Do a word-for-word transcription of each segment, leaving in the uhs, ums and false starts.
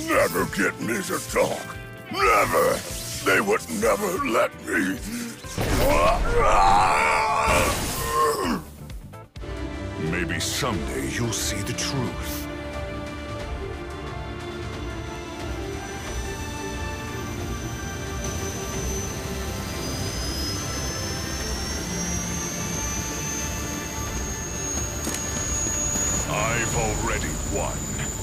never get me to talk. Never! They would never let me. Maybe someday you'll see the truth. I've already won.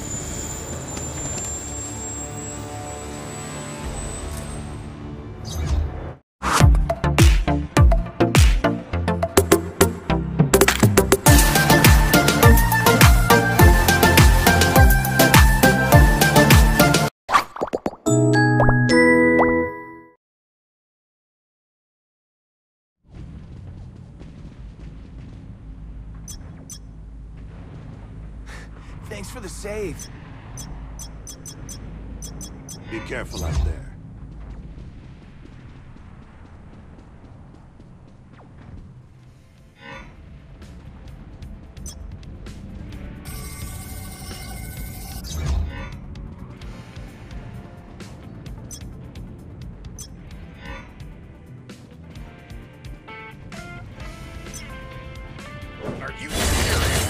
Thanks for the save. Be careful out there. Are you serious?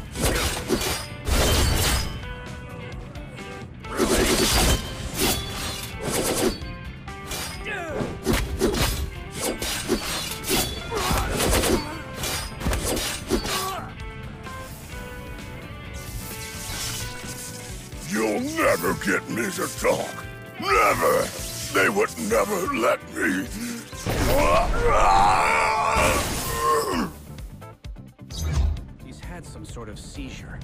You'll never get me to talk. Never! They would never let me. He's had some sort of seizure.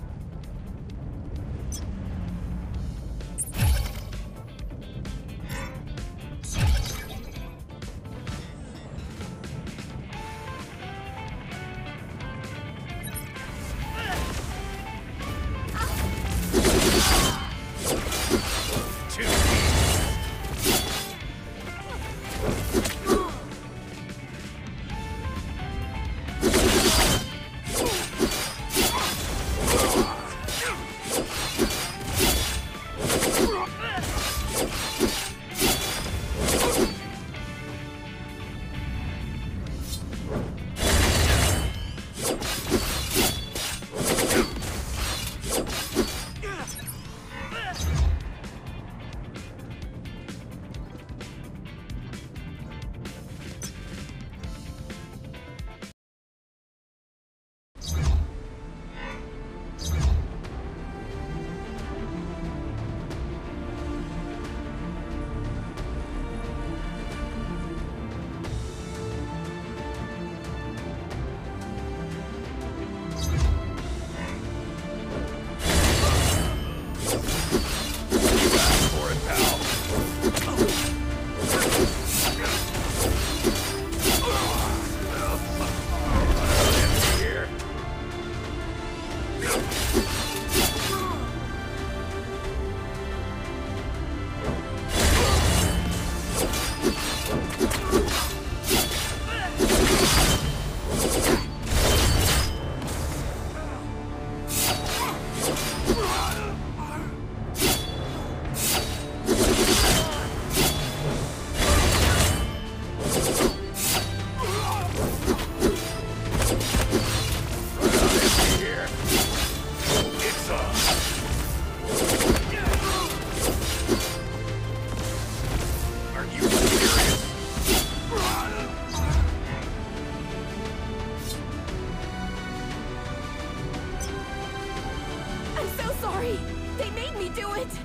They made me do it!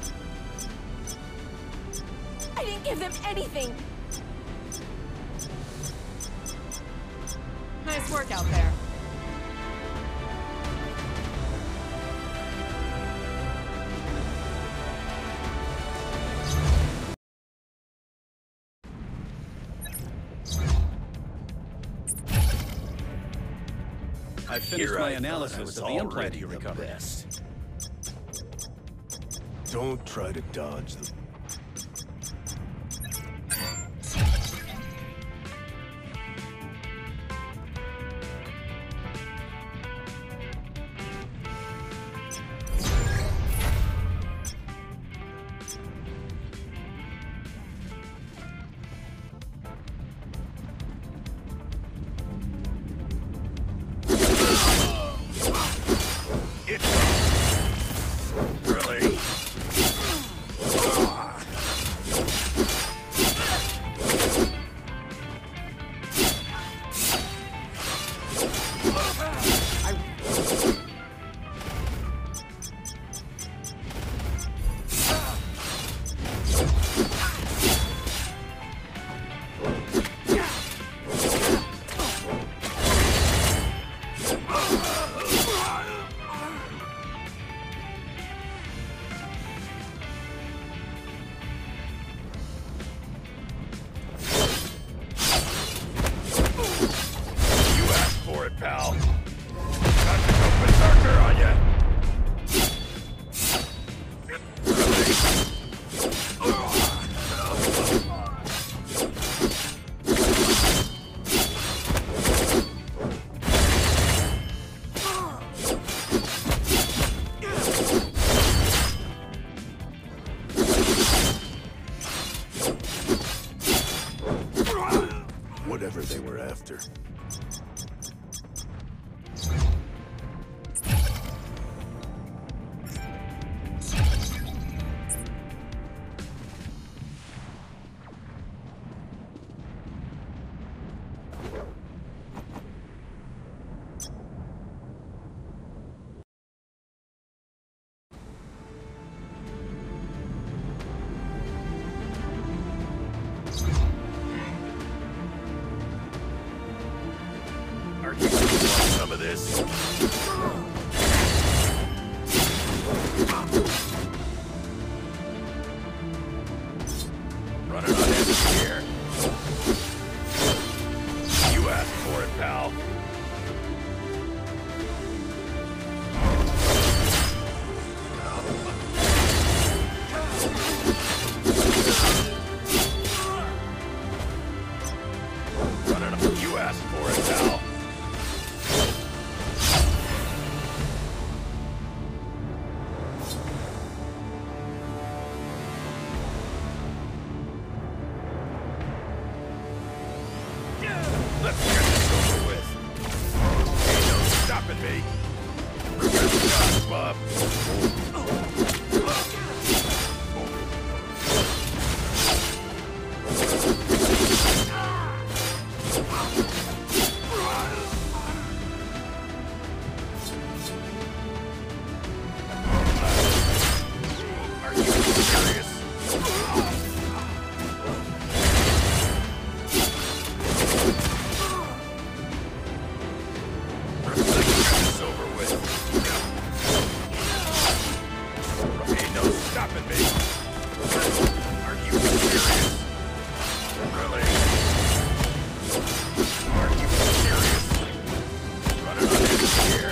I didn't give them anything! Nice work out there. I finished my analysis of the implant you recovered. Best. Don't try to dodge them. Pal. Time to go berserker on ya. Whatever they were after. Are you gonna want some of this? Running on empty here. You asked for it, pal. Running on. You asked for it, pal. Let's get this over with. Ain't no stopping me. Good Bob. Are you serious? Ain't no stopping me. Are you serious? Really? Are you serious? Running on empty here.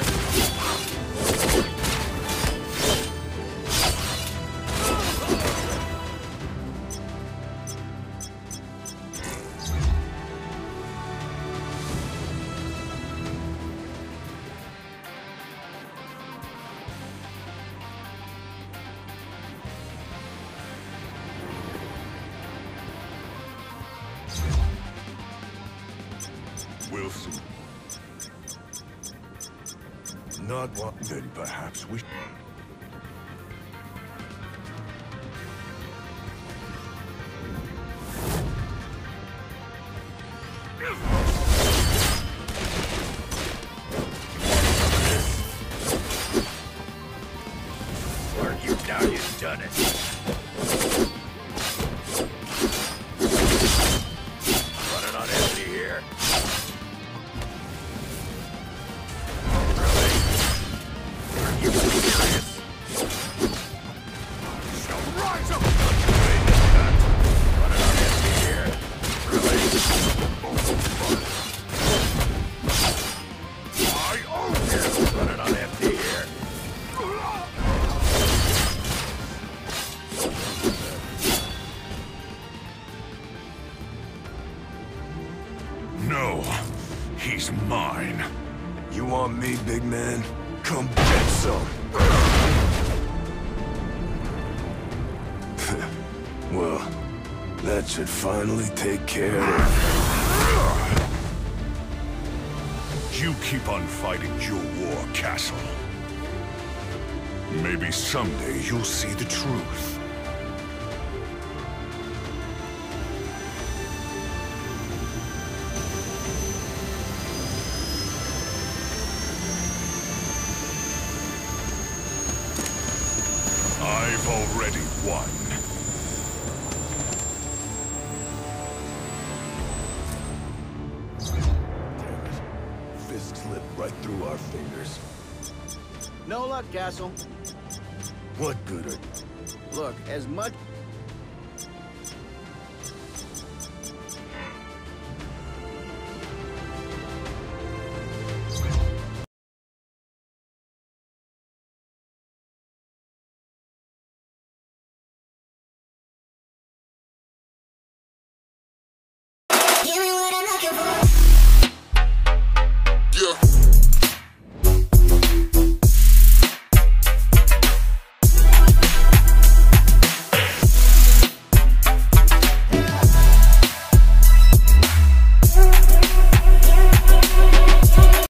We'll see. Not one. Then perhaps we. Are you now you've done it? Running on empty here. Really? Are you serious? Shall rise up! Wait a minute. Running on empty here. Really? I own you! Running on empty here. No, he's mine. You want me, big man? Come get some. Well, that should finally take care of. You keep on fighting your war, Castle. Maybe someday you'll see the truth. I've already won. Damn it. Fist slipped right through through our fingers. No luck, Castle. What good are... Look, as much...